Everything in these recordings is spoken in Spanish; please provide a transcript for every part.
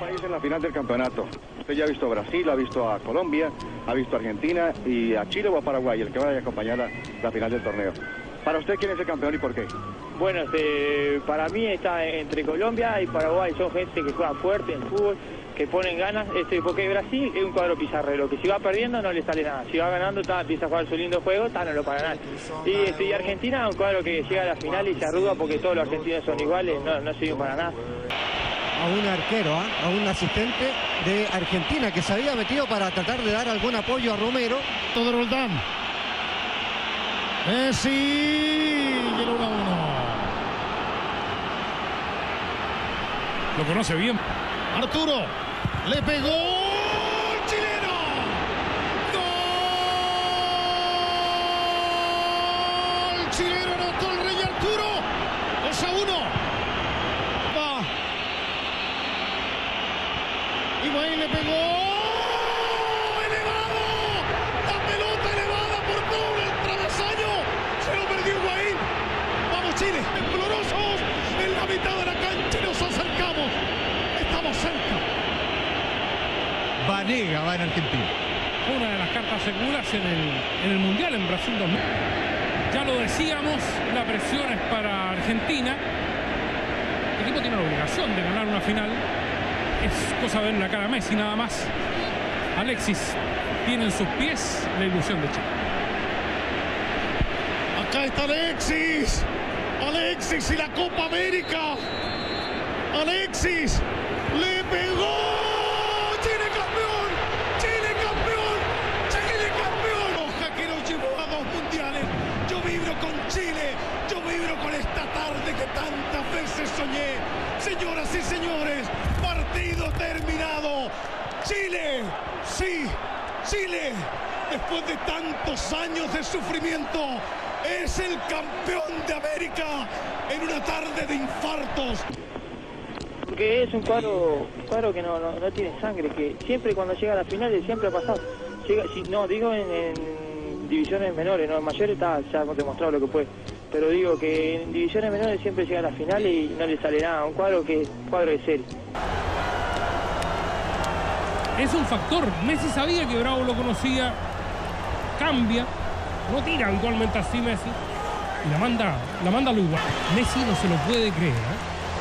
país en la final del campeonato. Usted ya ha visto a Brasil, ha visto a Colombia, ha visto a Argentina y a Chile o a Paraguay, el que vaya a acompañar la final del torneo. Para usted, ¿quién es el campeón y por qué? Bueno, para mí está entre Colombia y Paraguay. Son gente que juega fuerte en fútbol, que ponen ganas. Porque Brasil es un cuadro pizarrero, que si va perdiendo no le sale nada. Si va ganando, empieza a jugar su lindo juego, no lo para ganar. Y Argentina es un cuadro que llega a la final y se arruga porque todos los argentinos son iguales, no sirven para nada. A un arquero, a un asistente de Argentina que se había metido para tratar de dar algún apoyo a Romero. Todo Roldán. Messi, y el 1-1. Lo conoce bien. Arturo, le pegó el chileno. ¡Gol! Chileno anotó el Rey Arturo. 2-1. Va. Higuaín le pegó. Chile, temblorosos en la mitad de la cancha y nos acercamos. Estamos cerca. Vanega va en Argentina. Una de las cartas seguras en el Mundial en Brasil 2000. Ya lo decíamos, la presión es para Argentina. El equipo tiene la obligación de ganar una final. Es cosa de ver la cara a Messi nada más. Alexis tiene en sus pies la ilusión de Chile. Acá está Alexis. Alexis y la Copa América. Alexis le pegó. Chile campeón. Chile campeón. Chile campeón. Hoja que nos llevó a 2 mundiales. Yo vibro con Chile. Yo vibro con esta tarde que tantas veces soñé. Señoras y señores, partido terminado. Chile. Sí, Chile. Después de tantos años de sufrimiento, es el campeón de América en una tarde de infartos. Porque es un cuadro que no tiene sangre, que siempre cuando llega a la final siempre ha pasado. Digo en divisiones menores, no en mayores ya hemos demostrado lo que puede. Pero digo que en divisiones menores siempre llega a la final y no le sale nada. Un cuadro de serie. Es un factor. Messi sabía que Bravo lo conocía. Cambia. No tira habitualmente así Messi. Y la manda a lo igual. Messi no se lo puede creer, ¿eh?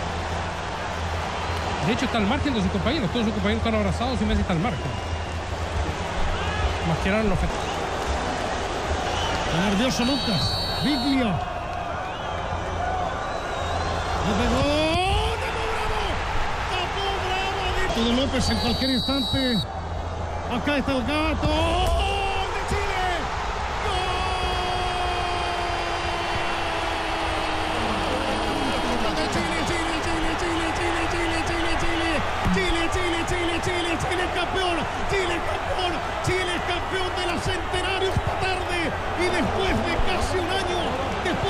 De hecho está al margen de sus compañeros. Todos sus compañeros están abrazados y Messi está al margen. Masqueraron los efectos. Nervioso Lucas. Viglio. Le pegó. ¡Tapó Bravo! Todo López en cualquier instante. Acá está el gato. Chile campeón de la Centenario esta tarde y después de casi un año, después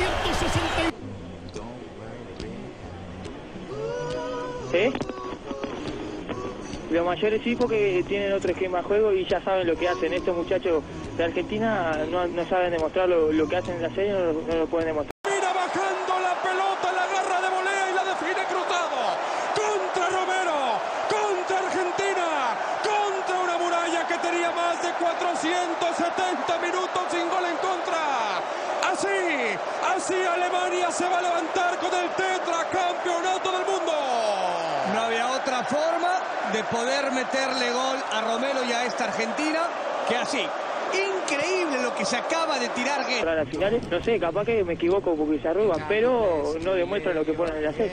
de 360. Los mayores sí, porque tienen otro esquema de juego y ya saben lo que hacen. Estos muchachos de Argentina no saben demostrar lo que hacen en la serie, no lo pueden demostrar. Mira bajando la pelota, la agarra de volea y la define cruzado. Contra Romero, contra Argentina, contra una muralla que tenía más de 470 minutos sin gol en contra. Así Alemania se va a levantar con el tetracampeonato del mundo. No había otra forma de poder meterle gol a Romero y a esta Argentina que así. Increíble lo que se acaba de tirar. Para las finales, no sé, capaz que me equivoco porque se arrugan, pero no demuestran lo que ponen en la serie.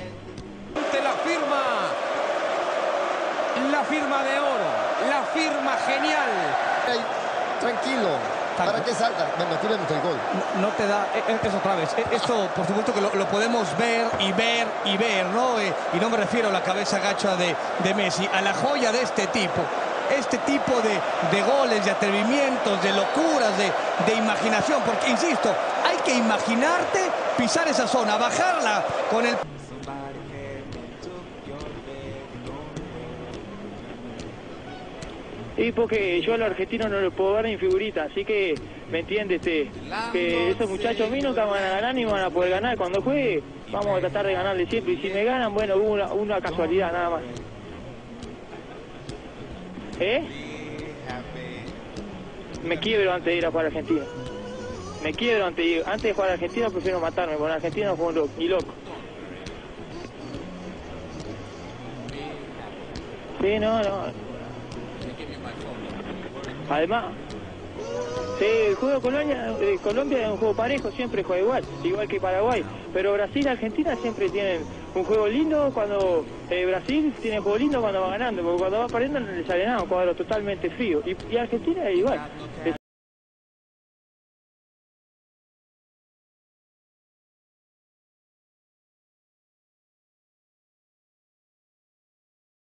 La firma de oro, la firma genial. Hey, tranquilo. ¿Para qué salta? Venga, tírame el gol. No te da, es otra vez. Esto, por supuesto, que lo podemos ver, ¿no? Y no me refiero a la cabeza gacha de Messi, a la joya de este tipo. Este tipo de goles, de atrevimientos, de locuras, de imaginación. Porque, insisto, hay que imaginarte pisar esa zona, bajarla con el... Y porque yo a los argentinos no los puedo ver en figurita, así que, ¿me entiendes? Que esos muchachos a mí nunca van a ganar ni van a poder ganar. Cuando juegue, vamos a tratar de ganarle siempre. Y si me ganan, bueno, hubo una casualidad nada más. Me quiebro antes de ir a jugar a Argentina. Me quiebro antes de jugar a Argentina, prefiero matarme. Con Argentina no juego ni loco. Sí, no. Además, sí, el juego de Colombia es un juego parejo, siempre juega igual que Paraguay. Pero Brasil y Argentina siempre tienen un juego lindo cuando Brasil tiene juego lindo cuando va ganando, porque cuando va perdiendo no le sale nada, un cuadro totalmente frío. Y Argentina es igual.